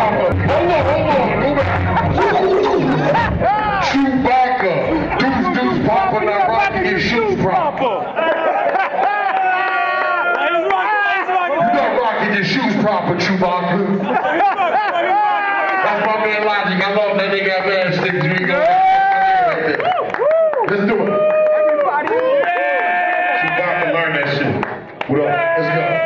proper. Hold on, go back. Chewbacca, deuce proper, not rocking your shoes proper. You're not rocking your shoes proper, Chewbacca. That's my man Logic. I love that nigga man sticks. We go. Let's do it. Chewbacca learn that shit. What up? Let's go.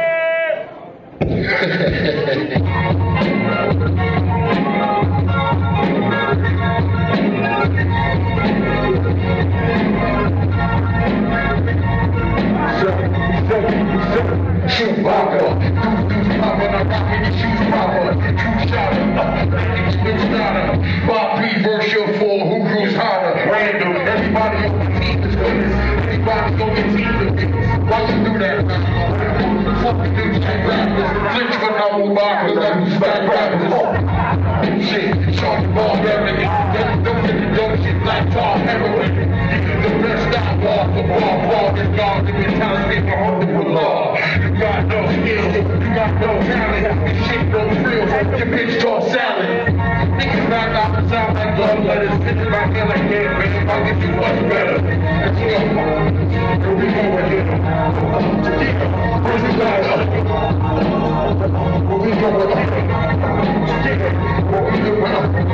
Chewbacca, deuce proper, not rocking your shoes proper. True shotter, Bob P verse your full, who crews hotter. Random, everybody on the team is famous. Everybody's on your team is famous. Why you do that? Fucking dudes can't rappers. Flinch for no boxers, I'm smack rappers. Shit, charge ball, everything. Don't shit like Paul heroin. The best outlaw for ball, is God, the mentality for holding the law. You got no skill, you got no talent, this shit no real, your bitch talk salad. Niggas knock out the sound like blood letters, sitting back there like, yeah, man, I'll get you much better. Let's go. Here we go again. Yeah, where's the guy up? Here we go again. Yeah, what we do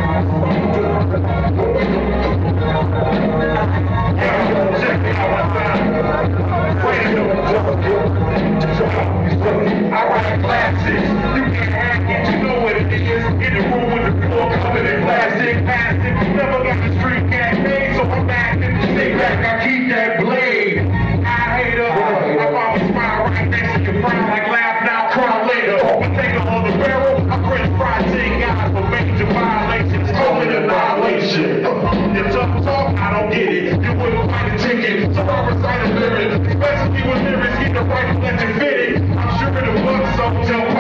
I write classics, you can't hack it, you know what it is. In the room with the floor covered in plastic, never got the street cat made, so I'm acting. Stay back, I keep that blade. I hate her, I always smile right next to your frown like laugh now, cry later. I take her on the barrel, I french fry 10 guys for major violations, call it annihilation. Your tough talk, I don't get it. You wouldn't find a ticket, so I recite a lyric. Especially when lyrics get the right to let you fit it. I'm sure the book so tell